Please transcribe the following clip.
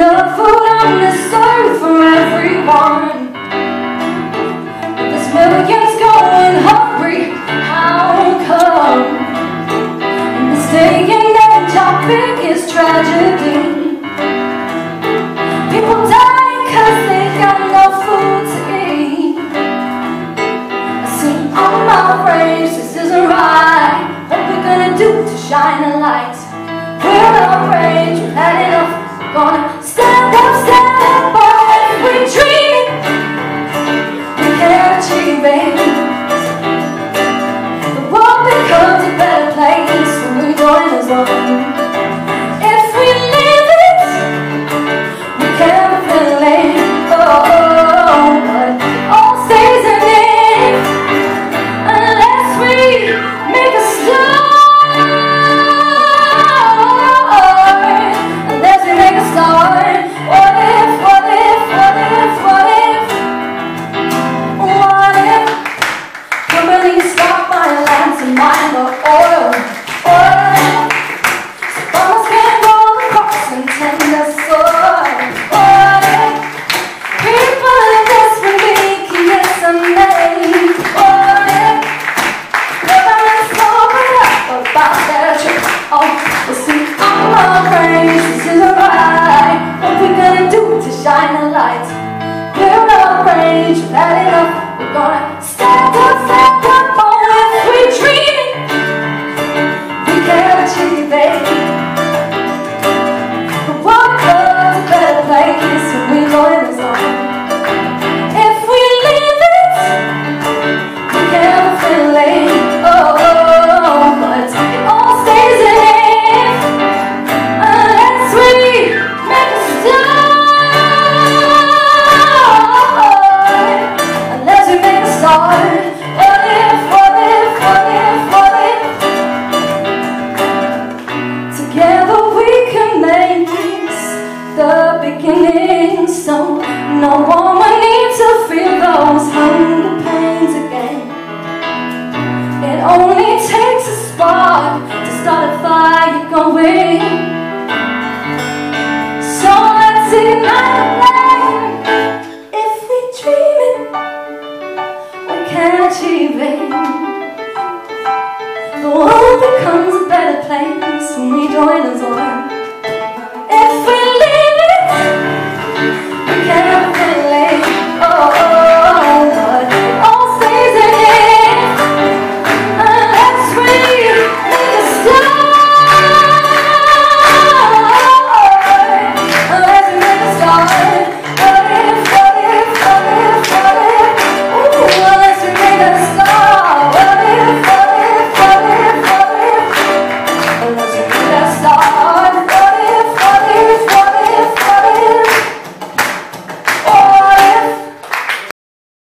enough food on this earth for everyone, but there's millions going hungry. How come? In this day and age, our biggest tragedy, people die cause they got no food to eat. I see on my rage, this isn't right. What we're gonna do to shine a light? We're outraged, we've had enough. We're gonna stand up, boy. If we dream it, we can achieve it. The world becomes a better place when we join the zone. If we live it, we can feel it. Oh, but all stays in it unless we make a start. Mine for oil, oil. So farmers can roll the crops and tend the soil, oil. People are desperately yes and nay, oil. Governments open up about their trip. Oh, we'll see all our praise, this isn't right. What we're gonna do to shine a light? We're outraged, we've had enough. We're gonna stand up, oh, if we dream it, we can achieve it. The world becomes a better place when we join the zone. If we live it, we can feel it. Oh, but it all stays in it unless we make a start. Unless we make a start. The beginning, so no one will need to feel those hunger pains again. It only takes a spark to start a fire going. So let's ignite the flame. If we dream it, we can achieve it. The world becomes a better place when we join the zone.